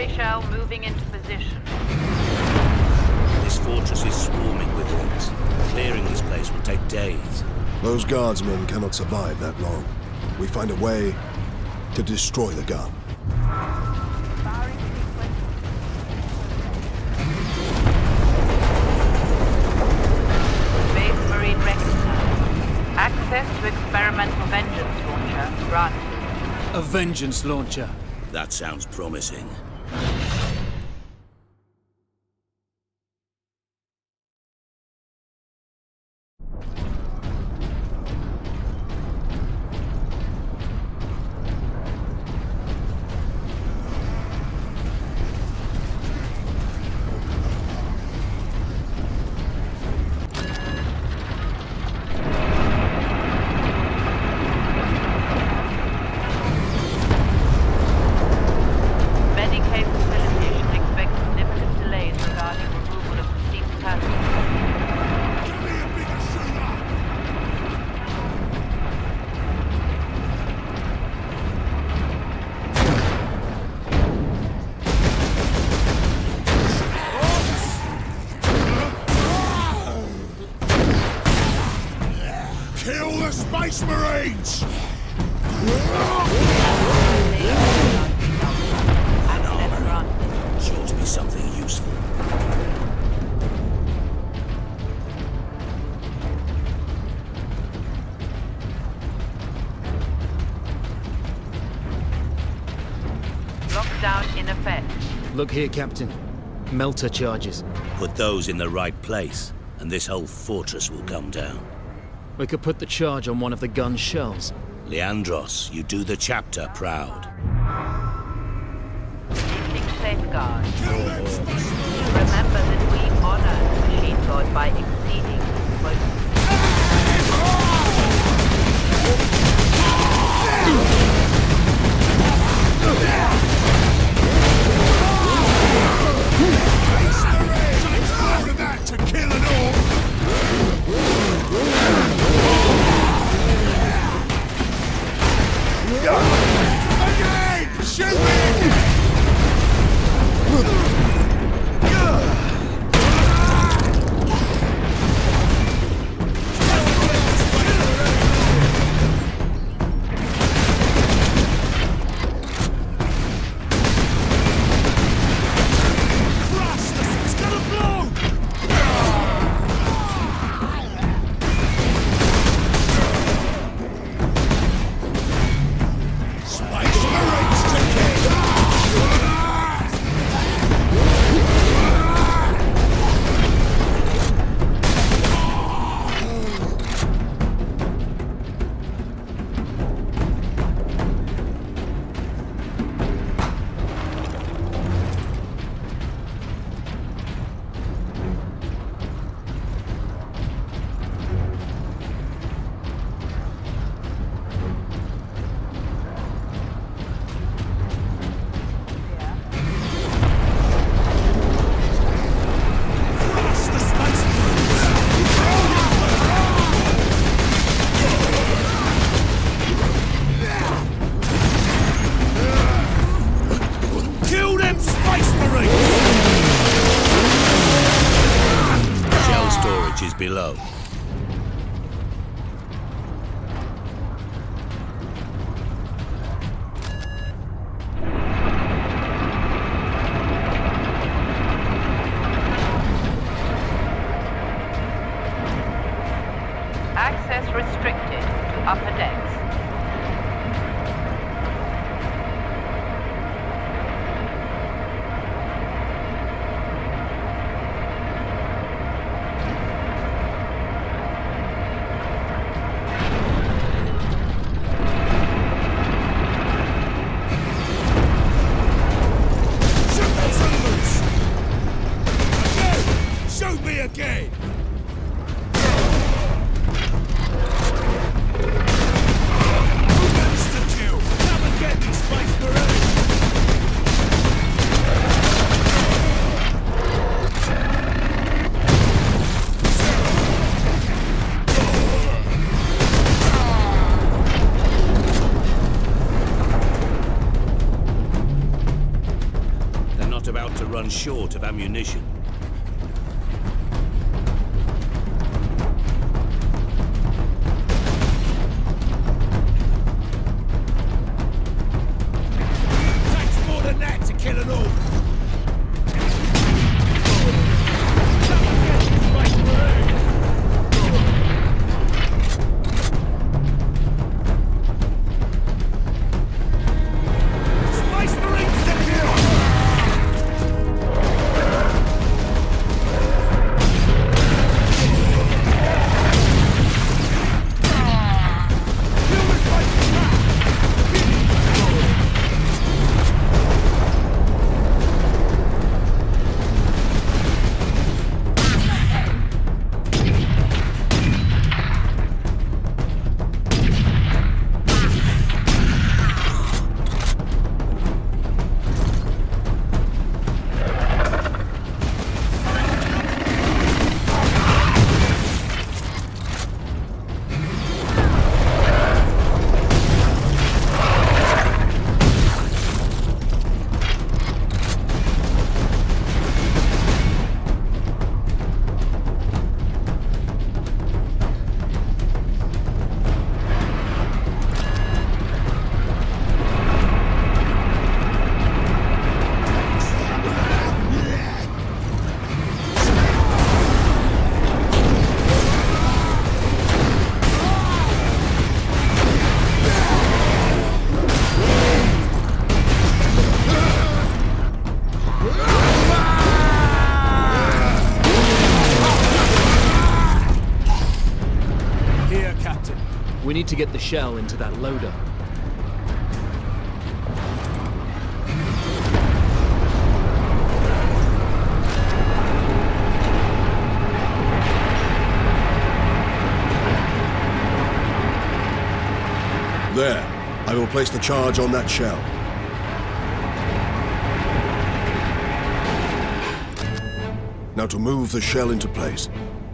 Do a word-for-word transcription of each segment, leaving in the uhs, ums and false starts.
Incendiary shell moving into position. This fortress is swarming with orcs. Clearing this place will take days. Those guardsmen cannot survive that long. We find a way to destroy the gun. SpaceMarine recognized. Access to experimental vengeance launcher granted. A vengeance launcher. That sounds promising. Kill the SpaceMarines! An armor. Sure to be something useful. Lockdown in effect. Look here, Captain. Melter charges. Put those in the right place, and this whole fortress will come down. We could put the charge on one of the gun's shells. Leandros, you do the chapter proud. Using safeguard. Remember that we honor the machine god by exceeding quotas. To kill an orc! Again! Shoot me! Below. Access restricted to upper decks. Again! run short of ammunition. Takes more than that to kill an orc. We need to get the shell into that loader. There. I will place the charge on that shell. Now to move the shell into place.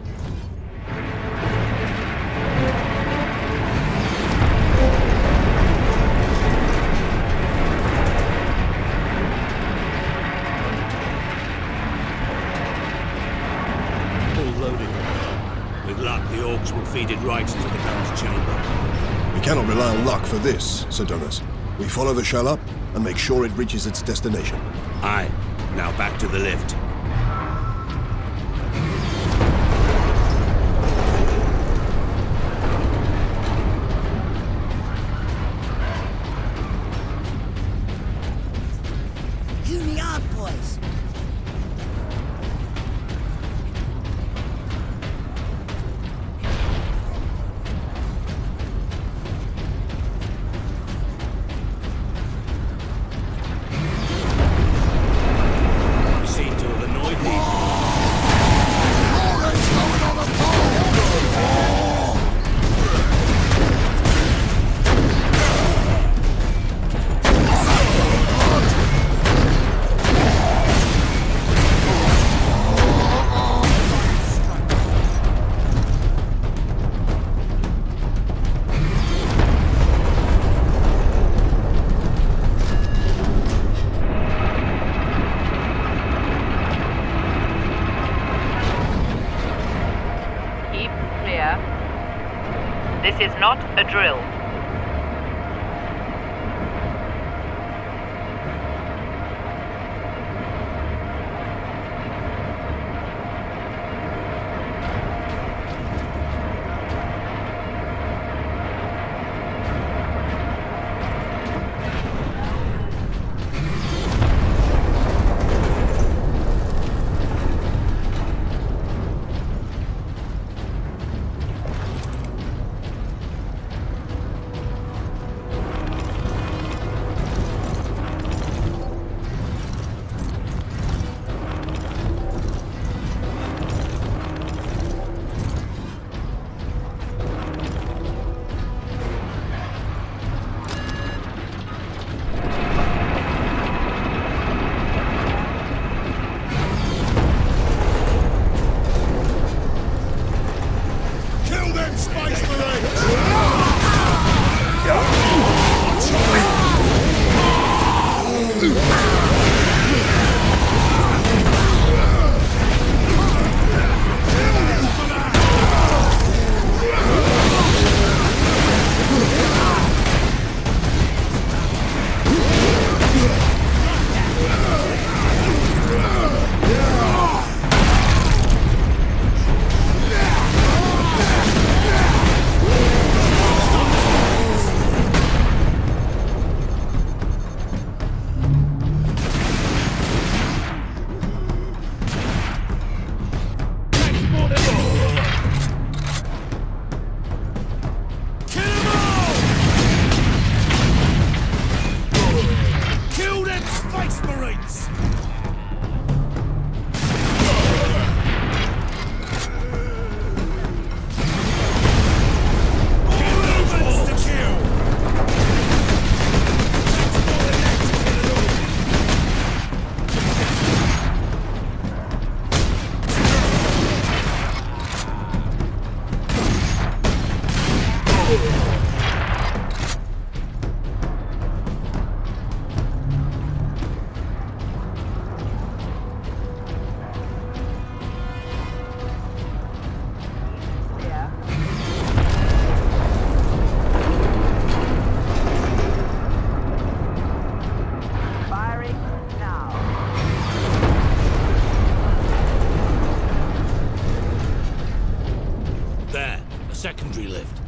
With luck, the orcs will feed it right into the gun's chamber. We cannot rely on luck for this, Sidonus. We follow the shell up and make sure it reaches its destination. Aye. Now back to the lift. Uni up, boys. This is not a drill. Secondary lift.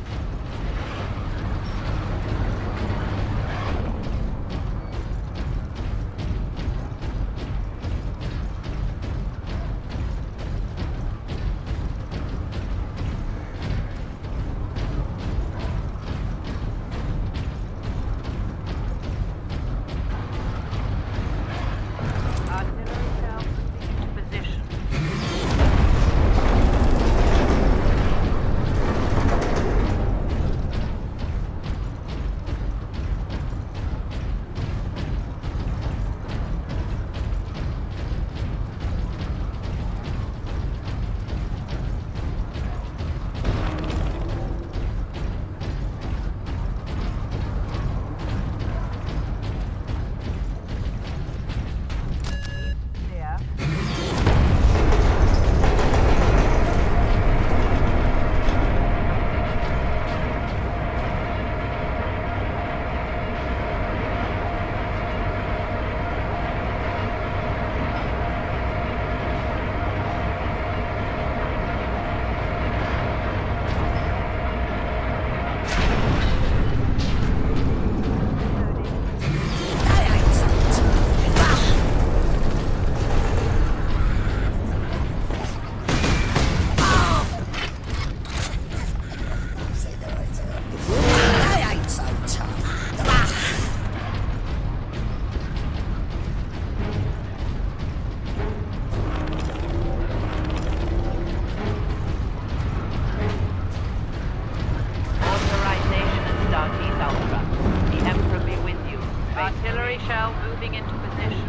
Artillery shell moving into position.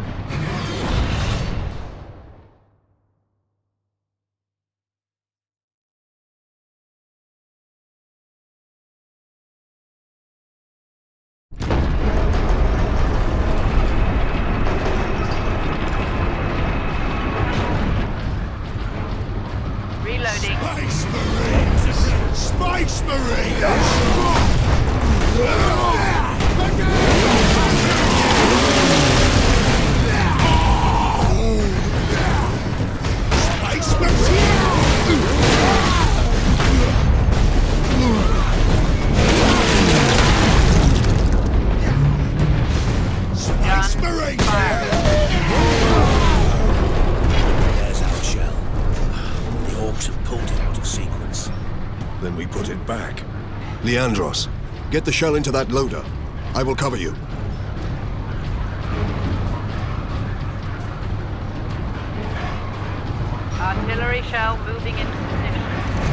Reloading. Space Marines! Space Marines! Space Space Marines! There's our shell. The orcs have pulled it out of sequence. Then we put it back. Leandros, get the shell into that loader. I will cover you. Artillery shell moving into position.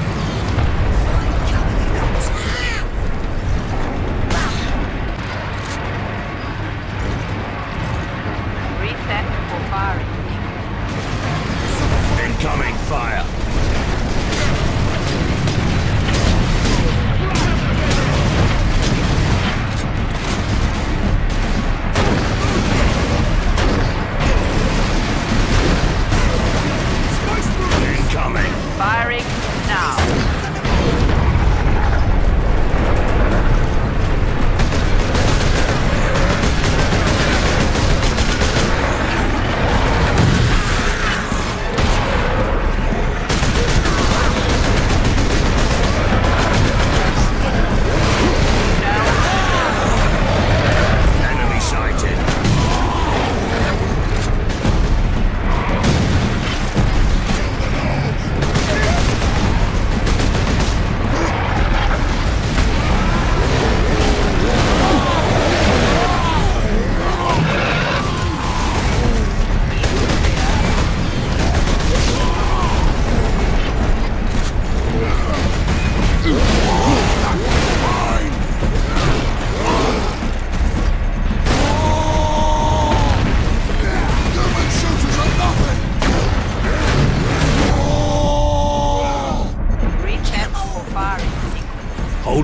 Reset for firing. Incoming fire! Incoming! Firing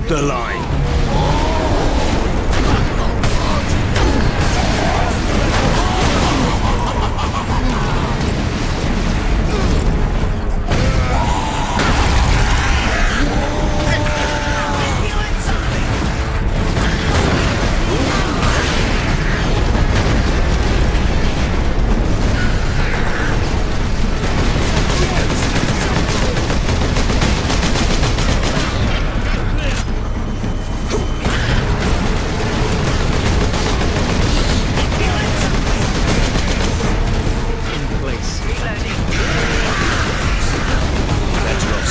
Hold the line.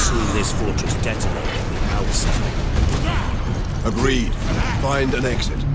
Agreed. Find an exit.